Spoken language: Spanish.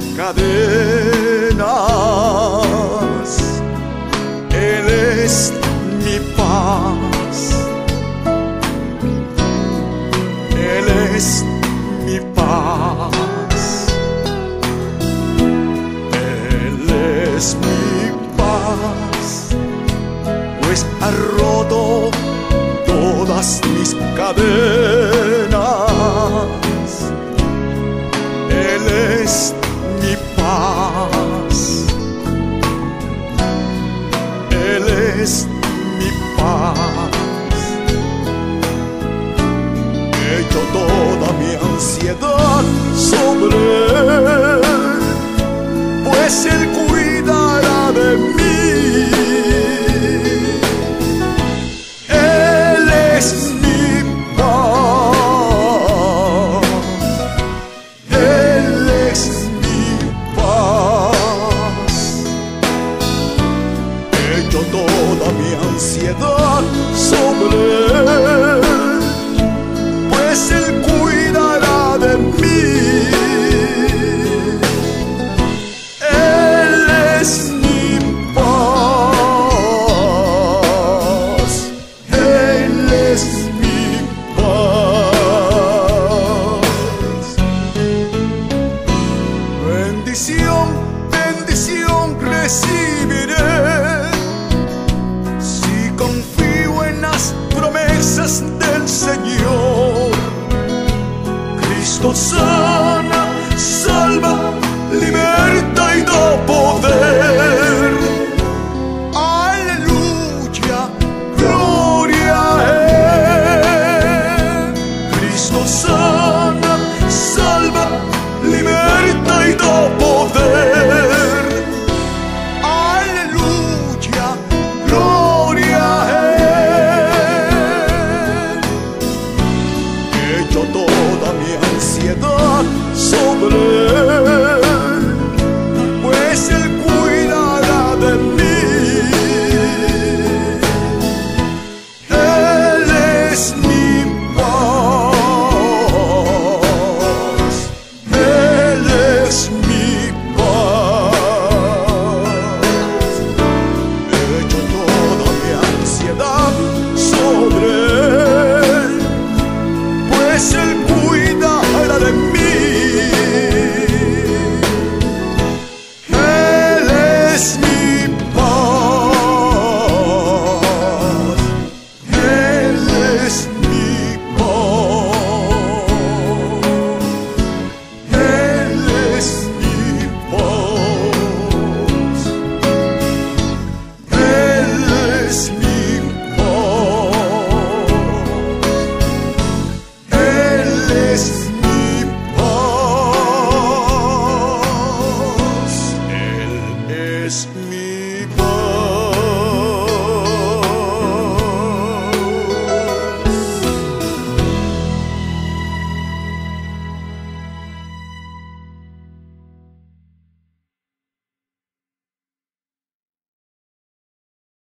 cadenas. Él es mi paz, Él es mi paz, Él es mi paz, pues ha roto todas mis cadenas. Él es mi paz, Él es mi paz. Echo toda mi ansiedad sobre Él, pues Él cuidará de mí. Él es mi paz, Él es mi paz. Echo toda mi ansiedad sobre Él, pues Él cuidará de mí. Él es mi paz, Él es mi paz. Bendición, bendición recibiré si confío en las promesas del Señor. Cristo sana, salva, liberta y da poder. Aleluya, gloria a Él. Cristo sana, salva, liberta y da poder. Aleluya, gloria a Él. Echo toda mi ansiedad sobre Él, pues Él cuidará de mí. Él es mi paz, Él es mi paz. Echo toda mi ansiedad sobre Él, pues Él cuidará de mí. Él es mi paz, Él es mi paz, Él es mi paz, Él es mi paz, Él es